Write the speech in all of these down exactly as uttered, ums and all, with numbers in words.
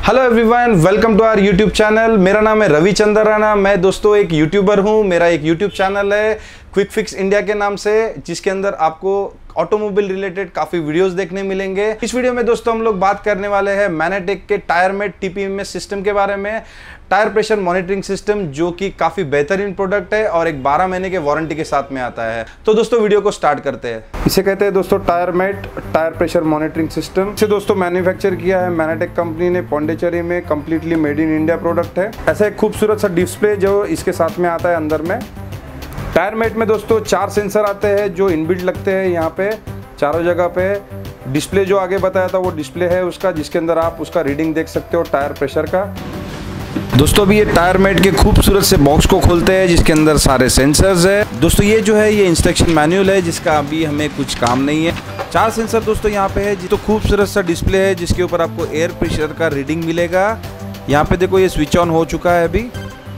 Hello everyone, welcome to our YouTube channel. मेरा नाम है रविचंद्र राणा। मैं दोस्तों एक यूट्यूबर हूं। मेरा एक यूट्यूब चैनल है क्विक फिक्स इंडिया के नाम से, जिसके अंदर आपको ऑटोमोबाइल रिलेटेड काफ़ी वीडियोस देखने मिलेंगे। इस वीडियो में दोस्तों हम लोग बात करने वाले हैं मैनेटेक के टायर मेट टीपीएमएस सिस्टम के बारे में, टायर प्रेशर मॉनिटरिंग सिस्टम, जो कि काफ़ी बेहतरीन प्रोडक्ट है और एक बारह महीने के वारंटी के साथ में आता है। तो दोस्तों वीडियो को स्टार्ट करते हैं। इसे कहते हैं दोस्तों tyre mate, tyre pressure monitoring system. इसे दोस्तों मैन्युफैक्चर किया है मैनेटेक कंपनी ने पौंडीचेरी में। Completely made in India product है। ऐसा एक खूबसूरत सा डिस्प्ले जो इसके साथ में आता है अंदर में। टायर मेट में दोस्तों चार सेंसर आते हैं जो इनबिल्ट लगते हैं यहाँ पे चारों जगह पे। डिस्प्ले जो आगे बताया था वो डिस्प्ले है उसका, जिसके अंदर आप उसका रीडिंग देख सकते हो टायर प्रेशर का। दोस्तों अभी ये टायर मेट के खूबसूरत से बॉक्स को खोलते हैं जिसके अंदर सारे सेंसर्स है। दोस्तों ये जो है ये इंस्ट्रक्शन मैनुअल है जिसका अभी हमें कुछ काम नहीं है। चार सेंसर दोस्तों यहाँ पे है। तो खूबसूरत सा डिस्प्ले है जिसके ऊपर आपको एयर प्रेशर का रीडिंग मिलेगा। यहाँ पे देखो ये स्विच ऑन हो चुका है अभी।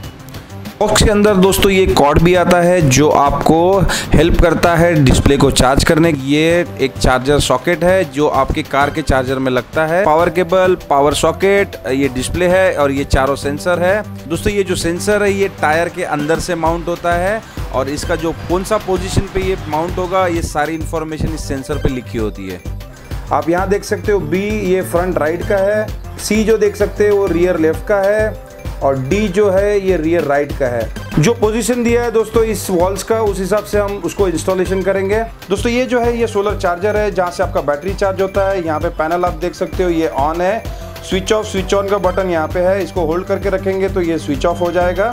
बॉक्स के अंदर दोस्तों ये कॉर्ड भी आता है जो आपको हेल्प करता है डिस्प्ले को चार्ज करने। ये एक चार्जर सॉकेट है जो आपके कार के चार्जर में लगता है। पावर केबल, पावर सॉकेट, ये डिस्प्ले है और ये चारों सेंसर है। दोस्तों ये जो सेंसर है ये टायर के अंदर से माउंट होता है और इसका जो कौन सा पोजीशन पे ये माउंट होगा ये सारी इंफॉर्मेशन इस सेंसर पे लिखी होती है। आप यहाँ देख सकते हो बी ये फ्रंट राइट का है, सी जो देख सकते हो वो रियर लेफ्ट का है और डी जो है ये रियर राइट का है। जो पोजीशन दिया है दोस्तों इस वॉल्स का उस हिसाब से हम उसको इंस्टॉलेशन करेंगे। दोस्तों ये जो है ये सोलर चार्जर है जहाँ से आपका बैटरी चार्ज होता है। यहाँ पे पैनल आप देख सकते हो ये ऑन है। स्विच ऑफ स्विच ऑन का बटन यहाँ पे है। इसको होल्ड करके रखेंगे तो ये स्विच ऑफ हो जाएगा।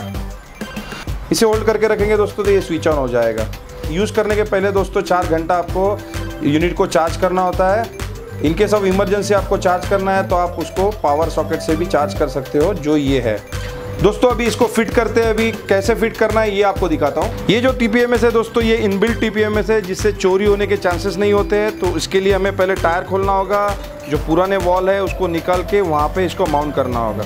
इसे होल्ड करके रखेंगे दोस्तों तो ये स्विच ऑन हो जाएगा। यूज़ करने के पहले दोस्तों चार घंटा आपको यूनिट को चार्ज करना होता है। इनकेस ऑफ इमरजेंसी आपको चार्ज करना है तो आप उसको पावर सॉकेट से भी चार्ज कर सकते हो, जो ये है। दोस्तों अभी इसको फिट करते हैं। अभी कैसे फिट करना है ये आपको दिखाता हूँ। ये जो टीपीएमएस है दोस्तों ये इनबिल्ट टीपीएमएस है जिससे चोरी होने के चांसेस नहीं होते हैं। तो इसके लिए हमें पहले टायर खोलना होगा, जो पुराने वॉल है उसको निकाल के वहाँ पे इसको माउंट करना होगा।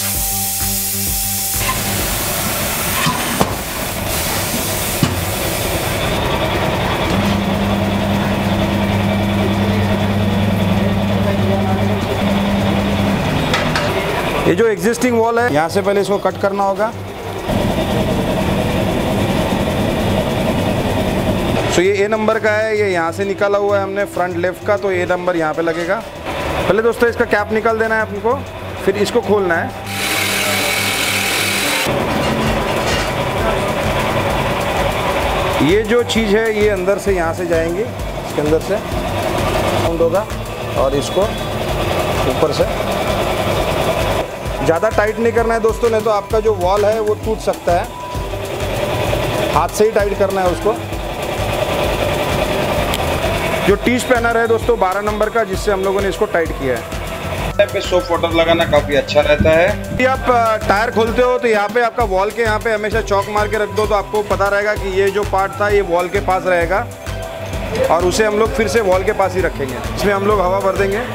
ये जो एग्जिस्टिंग वॉल है यहाँ से पहले इसको कट करना होगा। तो ये ए नंबर का है, ये यहाँ से निकाला हुआ है हमने फ्रंट लेफ्ट का, तो ए नंबर यहाँ पे लगेगा। पहले दोस्तों इसका कैप निकाल देना है आपको, फिर इसको खोलना है। ये जो चीज़ है ये अंदर से यहाँ से जाएंगी, इसके अंदर से साउंड होगा और इसको ऊपर से ज़्यादा टाइट नहीं करना है दोस्तों, नहीं तो आपका जो वॉल है वो टूट सकता है। हाथ से ही टाइट करना है उसको। जो टी स्पैनर है दोस्तों बारह नंबर का, जिससे हम लोगों ने इसको टाइट किया है। पे सोप वाटर लगाना काफ़ी अच्छा रहता है। यदि आप टायर खोलते हो तो यहाँ पे आपका वॉल के यहाँ पे हमेशा चौक मार के रख दो तो आपको पता रहेगा कि ये जो पार्ट था ये वॉल के पास रहेगा और उसे हम लोग फिर से वॉल के पास ही रखेंगे। इसमें हम लोग हवा भर देंगे।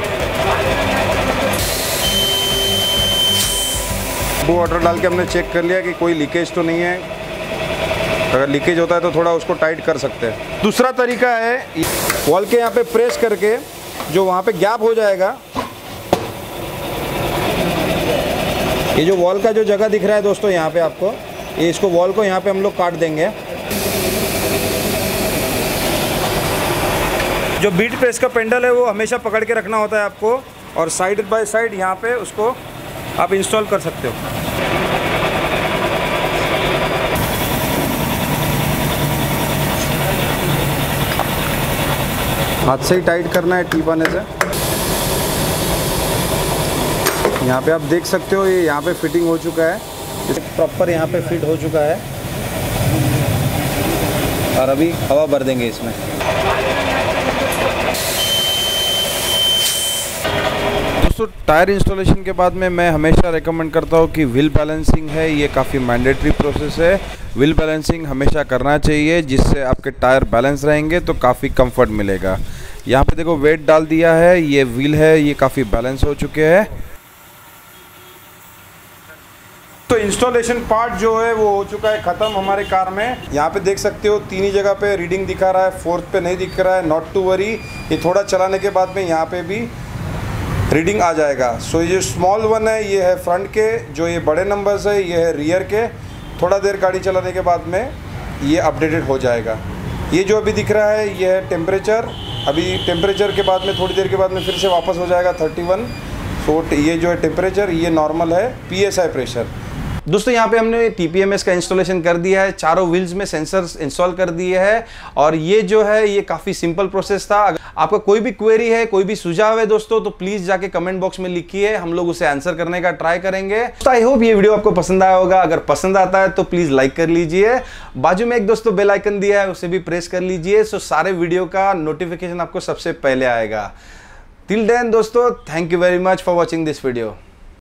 वो वाटर डाल के हमने चेक कर लिया कि कोई लीकेज तो नहीं है। अगर लीकेज होता है तो थोड़ा उसको टाइट कर सकते हैं। दूसरा तरीका है वॉल के यहाँ पे प्रेस करके जो वहाँ पे गैप हो जाएगा, ये जो वॉल का जो जगह दिख रहा है दोस्तों यहाँ पे आपको, ये इसको वॉल को यहाँ पे हम लोग काट देंगे। जो बीट प्रेस का पेंडल है वो हमेशा पकड़ के रखना होता है आपको और साइड बाय साइड यहाँ पे उसको आप इंस्टॉल कर सकते हो। हाथ से ही टाइट करना है टीप आने से। यहाँ पे आप देख सकते हो ये यहाँ पे फिटिंग हो चुका है, प्रॉपर यहाँ पे फिट हो चुका है और अभी हवा भर देंगे इसमें। दोस्तों टायर इंस्टॉलेशन के बाद में मैं हमेशा रेकमेंड करता हूँ कि व्हील बैलेंसिंग है, ये काफ़ी मैंडेटरी प्रोसेस है। व्हील बैलेंसिंग हमेशा करना चाहिए जिससे आपके टायर बैलेंस रहेंगे तो काफ़ी कंफर्ट मिलेगा। यहाँ पे देखो वेट डाल दिया है, ये व्हील है ये काफ़ी बैलेंस हो चुके हैं। तो इंस्टॉलेशन पार्ट जो है वो हो चुका है ख़त्म हमारे कार में। यहाँ पे देख सकते हो तीन ही जगह पे रीडिंग दिखा रहा है, फोर्थ पे नहीं दिख रहा है। नॉट टू वरी, ये थोड़ा चलाने के बाद में यहाँ पे भी रीडिंग आ जाएगा। सो ये स्मॉल वन है ये है फ्रंट के, जो ये बड़े नंबर्स है ये है रियर के। थोड़ा देर गाड़ी चलाने के बाद में ये अपडेटेड हो जाएगा। ये जो अभी दिख रहा है ये है टेम्परेचर। अभी टेम्परेचर के बाद में थोड़ी देर के बाद में फिर से वापस हो जाएगा थर्टी वन। सो ये जो है टेम्परेचर ये नॉर्मल है। P S I pressure. दोस्तों यहाँ पे हमने टी पी एम एस का इंस्टॉलेशन कर दिया है, चारों व्हील्स में सेंसर्स इंस्टॉल कर दिए हैं और ये जो है ये काफ़ी सिंपल प्रोसेस था। अगर आपका कोई भी क्वेरी है, कोई भी सुझाव है दोस्तों, तो प्लीज़ जाके कमेंट बॉक्स में लिखिए, हम लोग उसे आंसर करने का ट्राई करेंगे। तो आई होप ये वीडियो आपको पसंद आया होगा। अगर पसंद आता है तो प्लीज़ लाइक कर लीजिए। बाजू में एक दोस्तों बेल आइकन दिया है, उसे भी प्रेस कर लीजिए, सो सारे वीडियो का नोटिफिकेशन आपको सबसे पहले आएगा। टिल देन दोस्तों, thank you very much for watching this video.